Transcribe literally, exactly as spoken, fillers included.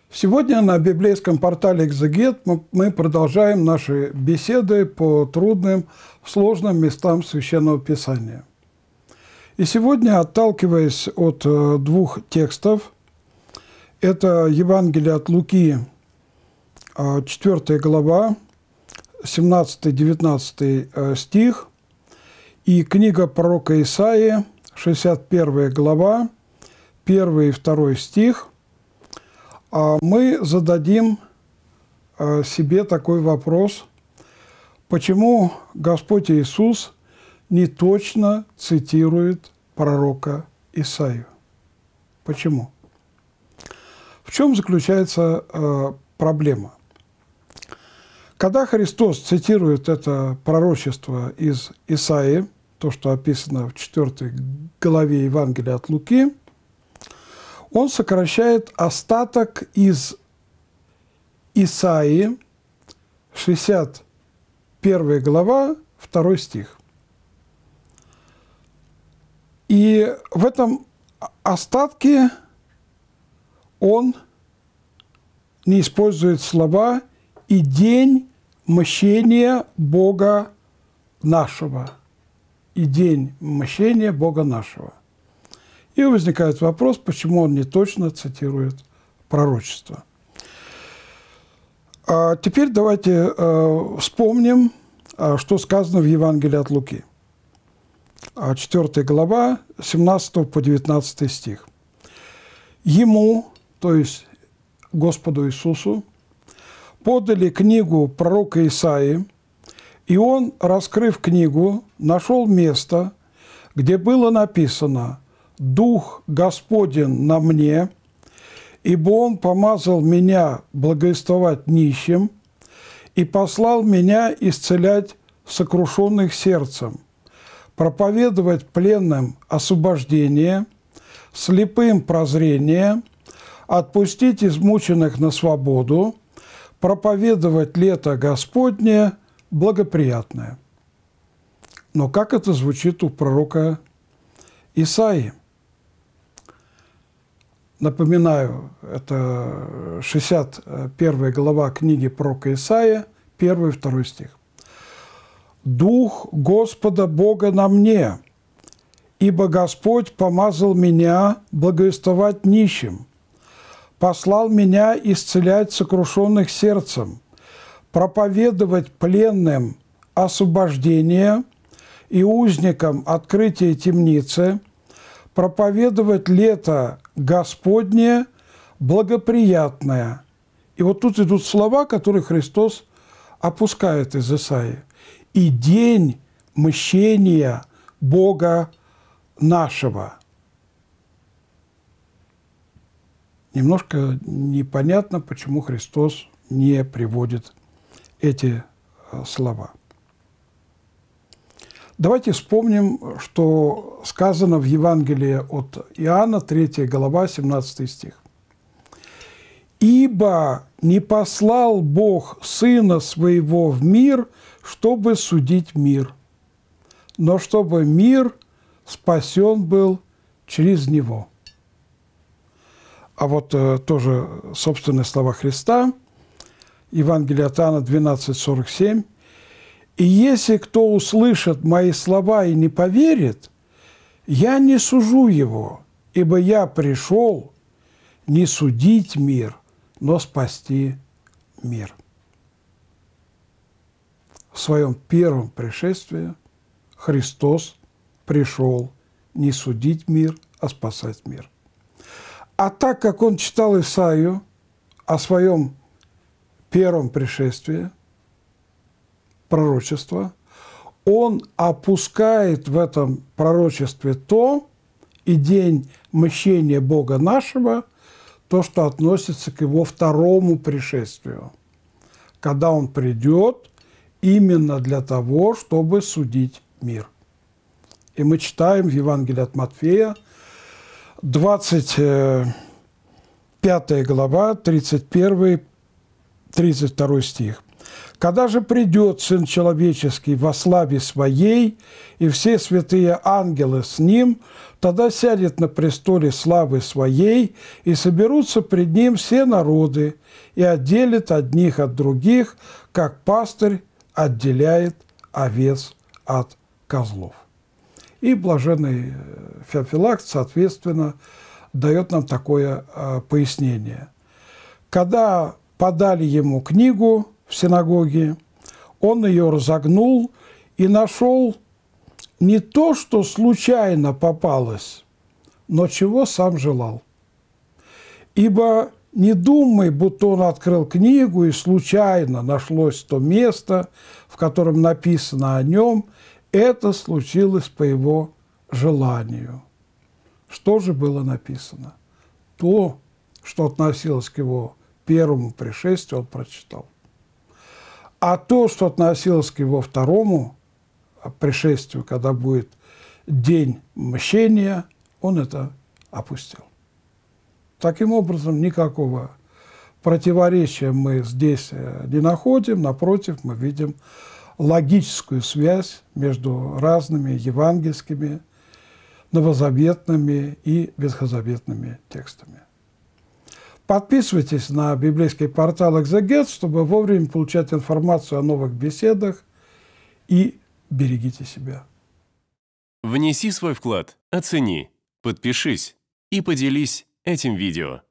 Сегодня на библейском портале «Экзегет» мы продолжаем наши беседы по трудным, сложным местам Священного Писания. И сегодня, отталкиваясь от двух текстов, это Евангелие от Луки, четвёртая глава, семнадцатый-девятнадцатый стих, и книга пророка Исаии, шестьдесят первая глава, первый и второй стих, мы зададим себе такой вопрос: почему Господь Иисус не точно цитирует пророка Исаию? Почему? В чем заключается проблема? Когда Христос цитирует это пророчество из Исаии, то, что описано в четвёртой главе Евангелия от Луки, он сокращает остаток из Исаии, шестьдесят первая глава, второй стих. И в этом остатке он не использует слова «и день мщения Бога нашего». «И день мщения Бога нашего». И возникает вопрос, почему он не точно цитирует пророчество. А теперь давайте э, вспомним, что сказано в Евангелии от Луки. четвёртая глава, семнадцатый по девятнадцатый стих. Ему, то есть Господу Иисусу, подали книгу пророка Исаии, и он, раскрыв книгу, нашел место, где было написано: «Дух Господень на мне, ибо Он помазал меня благовествовать нищим и послал меня исцелять сокрушенных сердцем, проповедовать пленным освобождение, слепым прозрение, отпустить измученных на свободу, проповедовать лето Господне благоприятное». Но как это звучит у пророка Исаии? Напоминаю, это шестьдесят первая глава книги пророка Исаия, первый и второй стих. «Дух Господа Бога на мне, ибо Господь помазал меня благовествовать нищим, послал меня исцелять сокрушенных сердцем, проповедовать пленным освобождение и узникам открытие темницы, проповедовать лето Господне благоприятное». И вот тут идут слова, которые Христос опускает из Исаии. «И день мщения Бога нашего». Немножко непонятно, почему Христос не приводит эти слова. Давайте вспомним, что сказано в Евангелии от Иоанна, третья глава, семнадцатый стих. «Ибо не послал Бог Сына Своего в мир, чтобы судить мир, но чтобы мир спасен был через Него». А вот э, тоже собственные слова Христа, Евангелие от Иоанна двенадцать сорок семь. «И если кто услышит мои слова и не поверит, я не сужу его, ибо я пришел не судить мир, но спасти мир». В своем первом пришествии Христос пришел не судить мир, а спасать мир. А так как он читал Исаию о своем первом пришествии, пророчество, он опускает в этом пророчестве то, и день мщения Бога нашего, то, что относится к его второму пришествию, когда он придет именно для того, чтобы судить мир. И мы читаем в Евангелии от Матфея, двадцать пятая глава, тридцать первый — тридцать второй стих. Когда же придет Сын Человеческий во славе Своей, и все святые ангелы с Ним, тогда сядет на престоле славы Своей, и соберутся пред Ним все народы, и отделит одних от других, как пастырь отделяет овец от козлов». И блаженный Феофилакт, соответственно, дает нам такое э, пояснение. Когда подали ему книгу в синагоге, он ее разогнул и нашел не то, что случайно попалось, но чего сам желал. Ибо не думай, будто он открыл книгу, и случайно нашлось то место, в котором написано о нем. Это случилось по его желанию. Что же было написано? То, что относилось к его первому пришествию, он прочитал. А то, что относилось к его второму пришествию, когда будет день мщения, он это опустил. Таким образом, никакого противоречия мы здесь не находим. Напротив, мы видим логическую связь между разными евангельскими, новозаветными и ветхозаветными текстами. Подписывайтесь на библейский портал «Экзегет», чтобы вовремя получать информацию о новых беседах, и берегите себя. Внеси свой вклад, оцени, подпишись и поделись этим видео.